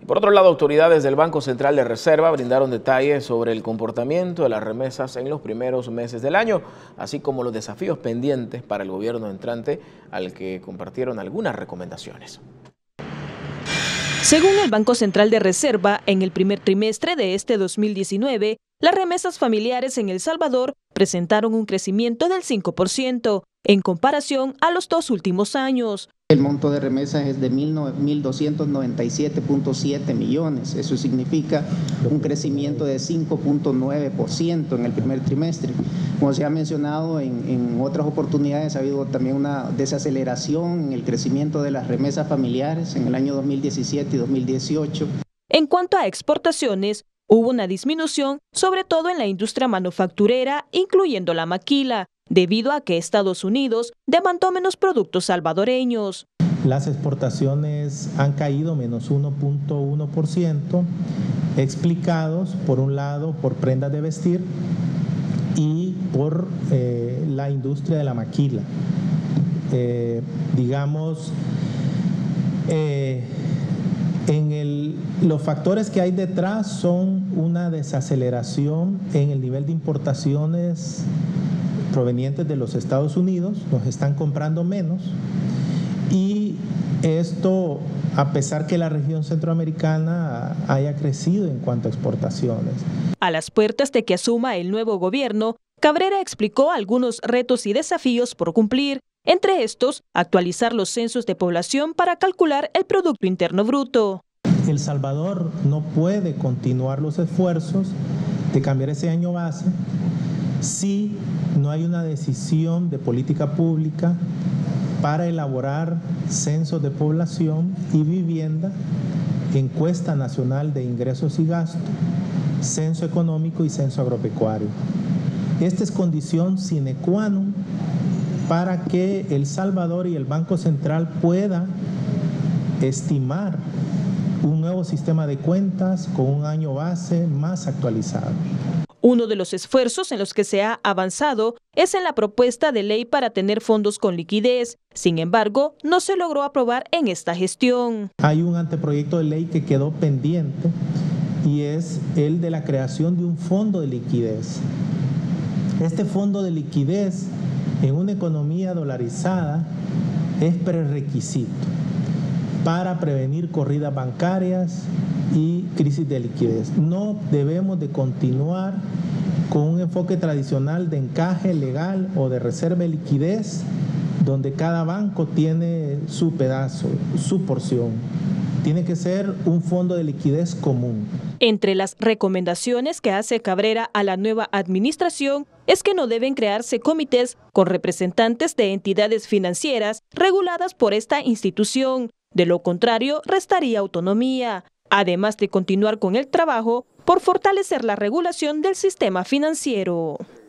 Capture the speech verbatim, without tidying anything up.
Por otro lado, autoridades del Banco Central de Reserva brindaron detalles sobre el comportamiento de las remesas en los primeros meses del año, así como los desafíos pendientes para el gobierno entrante, al que compartieron algunas recomendaciones. Según el Banco Central de Reserva, en el primer trimestre de este dos mil diecinueve, las remesas familiares en El Salvador presentaron un crecimiento del cinco por ciento en comparación a los dos últimos años. El monto de remesas es de mil doscientos noventa y siete punto siete millones. Eso significa un crecimiento de cinco punto nueve por ciento en el primer trimestre. Como se ha mencionado en, en otras oportunidades, ha habido también una desaceleración en el crecimiento de las remesas familiares en el año dos mil diecisiete y dos mil dieciocho. En cuanto a exportaciones, hubo una disminución, sobre todo en la industria manufacturera, incluyendo la maquila, debido a que Estados Unidos demandó menos productos salvadoreños. Las exportaciones han caído menos uno punto uno por ciento, explicados por un lado por prendas de vestir y por eh, la industria de la maquila. Eh, digamos, eh, en el, los factores que hay detrás son una desaceleración en el nivel de importaciones provenientes de los Estados Unidos, nos están comprando menos, y esto a pesar que la región centroamericana haya crecido en cuanto a exportaciones. A las puertas de que asuma el nuevo gobierno, Cabrera explicó algunos retos y desafíos por cumplir, entre estos, actualizar los censos de población para calcular el Producto Interno Bruto. El Salvador no puede continuar los esfuerzos de cambiar ese año base si no hay una decisión de política pública para elaborar censos de población y vivienda, encuesta nacional de ingresos y gastos, censo económico y censo agropecuario. Esta es condición sine qua non para que El Salvador y el Banco Central puedan estimar un nuevo sistema de cuentas con un año base más actualizado. Uno de los esfuerzos en los que se ha avanzado es en la propuesta de ley para tener fondos con liquidez. Sin embargo, no se logró aprobar en esta gestión. Hay un anteproyecto de ley que quedó pendiente y es el de la creación de un fondo de liquidez. Este fondo de liquidez en una economía dolarizada es prerequisito para prevenir corridas bancarias y crisis de liquidez. No debemos de continuar con un enfoque tradicional de encaje legal o de reserva de liquidez, donde cada banco tiene su pedazo, su porción. Tiene que ser un fondo de liquidez común. Entre las recomendaciones que hace Cabrera a la nueva administración es que no deben crearse comités con representantes de entidades financieras reguladas por esta institución. De lo contrario, restaría autonomía, además de continuar con el trabajo por fortalecer la regulación del sistema financiero.